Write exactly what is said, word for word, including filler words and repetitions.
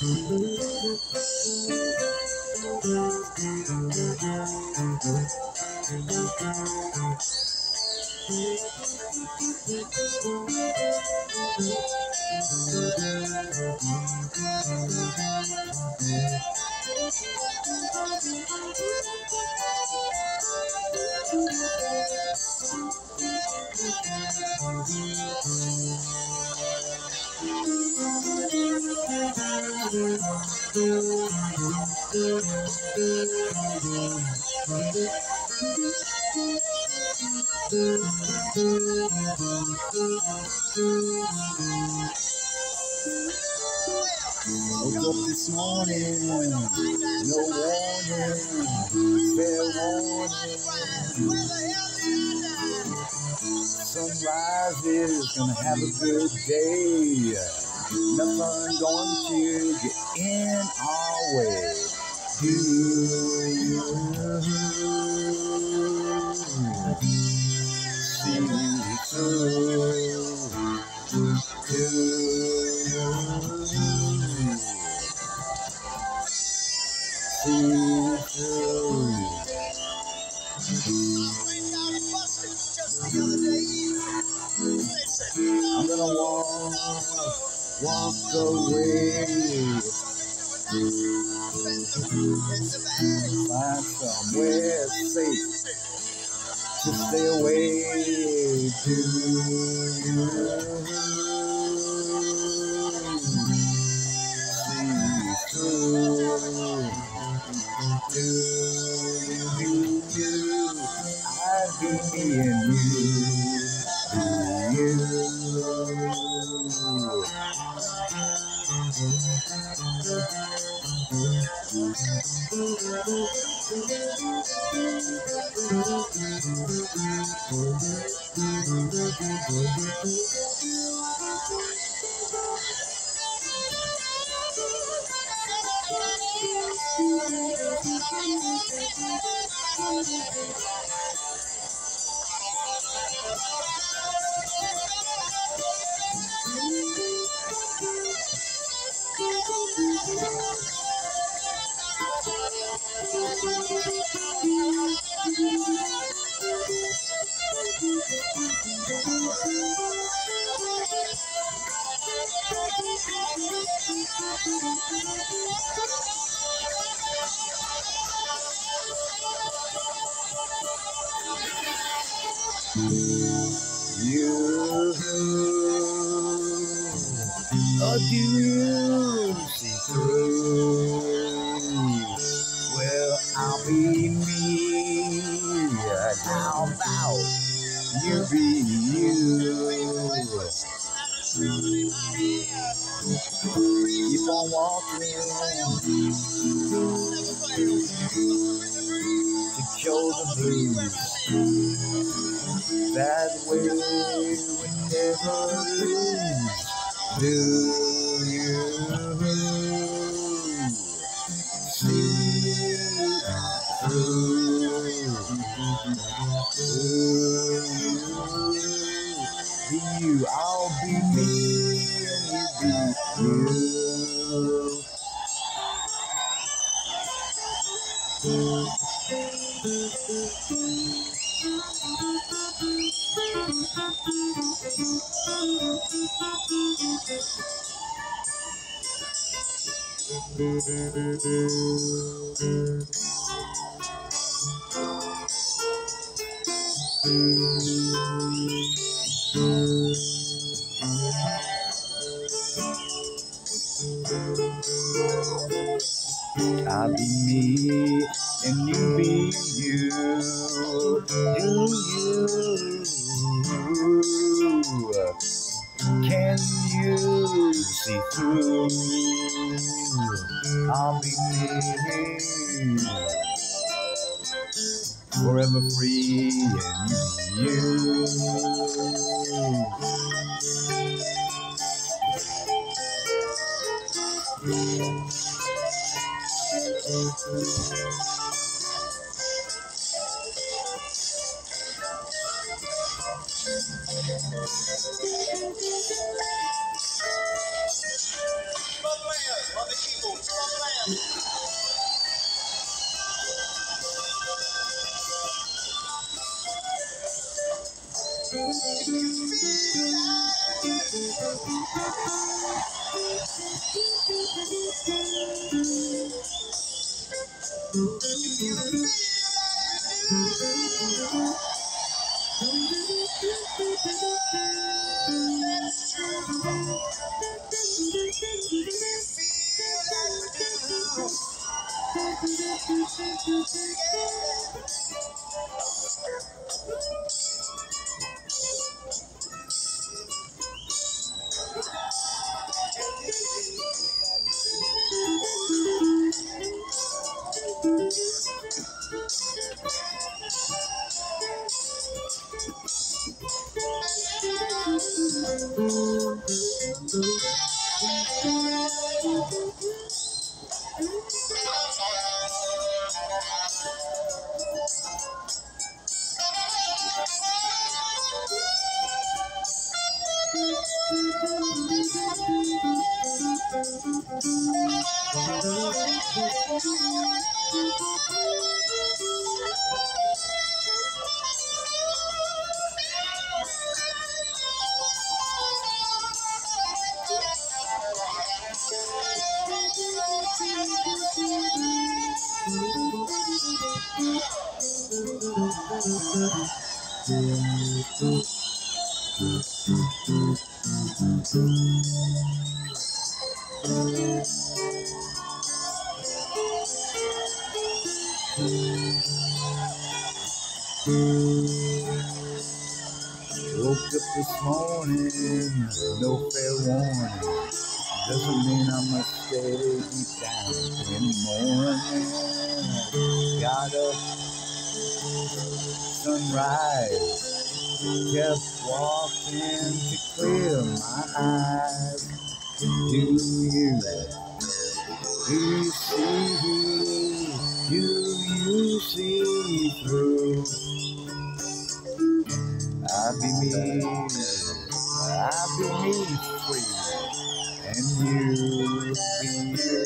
Woke up this morning, no warning, fair warning. Sunrise is gonna have a good day. Nothing going to get in our way. Do you see through? Do you see through? I'm gonna walk, walk away. Find somewhere safe to stay away. Do you see through? Do you? I'd be me and you. Do you? You, or do you see through? Well, I'll be me, and how about you be you? Keep on walking to kill the blues. That way we never lose. Do you see through? Do you be you? I'll be me and you be you. I'll be me and you be you. Do you? Can you see through? I'll be me, forever free, and you be you. Woke up this morning, no fair warning. Doesn't mean I must stay deep down anymore. Got up sunrise, kept walking to clear my eyes. Do you, do you see, do you see through? I'll be me, I'll be me free, and you be you.